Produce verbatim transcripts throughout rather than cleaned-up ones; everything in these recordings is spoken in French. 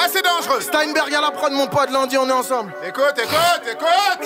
Ouais, c'est dangereux. Steinberg à la prod, mon pote, lundi, on est ensemble. Écoute, écoute, écoute.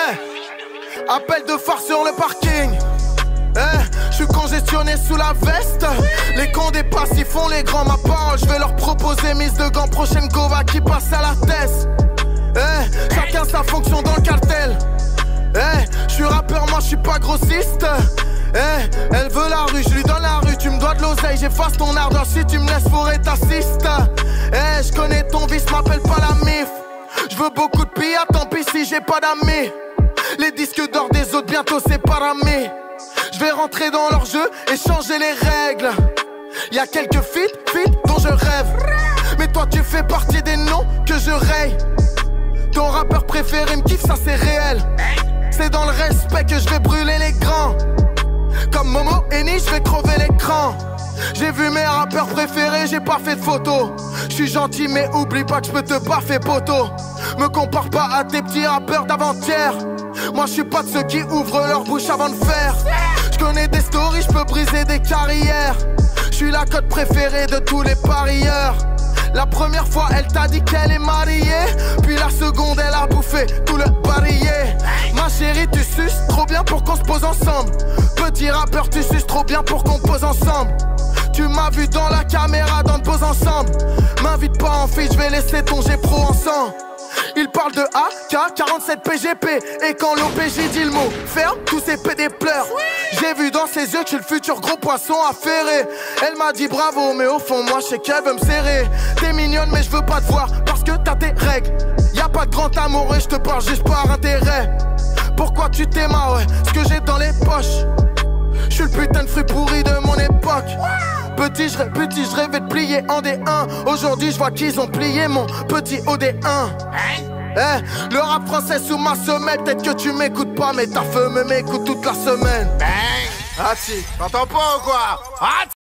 Ouais. Appel de phare sur le parking. Eh, je suis congestionné sous la veste. Les cons dépassent, ils font les grands. Ma parole, je vais leur proposer mise de gants. Prochaine Gova qui passe à la tête. Eh, chacun sa fonction dans le cartel. Eh, je suis rappeur, moi je suis pas grossiste. Eh, elle veut la rue, je lui donne la rue. Tu me dois de l'oseille, j'efface ton ardeur. Si tu me laisses fourrer, t'assistes. Eh, je connais ton vice, m'appelle pas la mif. Je veux beaucoup de pilles, tant pis si j'ai pas d'amis. Les disques d'or des autres, bientôt c'est paramé. Je vais rentrer dans leur jeu et changer les règles. Y'a quelques feats, feats dont je rêve. Mais toi tu fais partie des noms que je raye. Ton rappeur préféré me kiffe, ça c'est réel. C'est dans le respect que je vais brûler les grands. Comme Momo Eni, je vais crever l'écran. J'ai vu mes rappeurs préférés, j'ai pas fait de photos. Je suis gentil mais oublie pas que je peux te baffer poteau. Me compare pas à tes petits rappeurs d'avant-hier. Moi je suis pas de ceux qui ouvrent leur bouche avant de faire. Je connais des stories, je peux briser des carrières. Je suis la cote préférée de tous les parieurs. La première fois elle t'a dit qu'elle est mariée. Puis la seconde elle a bouffé tout le barillet. Ma chérie tu suces trop bien pour qu'on se pose ensemble. Petit rappeur tu suces trop bien pour qu'on pose ensemble. Tu m'as vu dans la caméra dans de beaux ensembles. M'invite pas en fille, je vais laisser ton G pro ensemble. Il parle de A K quarante-sept P G P. Et quand l'O P J dit le mot ferme, tous ces P D pleurent. J'ai vu dans ses yeux que je suis le futur gros poisson affairé. Elle m'a dit bravo mais au fond moi je sais qu'elle veut me serrer. T'es mignonne mais je veux pas te voir parce que t'as tes règles. Y'a pas de grand amour et je te parle juste par intérêt. Pourquoi tu t'aimes, ouais, ce que j'ai dans les poches. Je suis le putain de fruit pourri de mon époque. Petit, je petit, je rêvais de plier en D un. Aujourd'hui, je vois qu'ils ont plié mon petit O D un. Eh, le rap français sous ma semelle. Peut-être que tu m'écoutes pas, mais ta feu me m'écoute toute la semaine. Bang. Ah si, t'entends pas ou quoi? Ah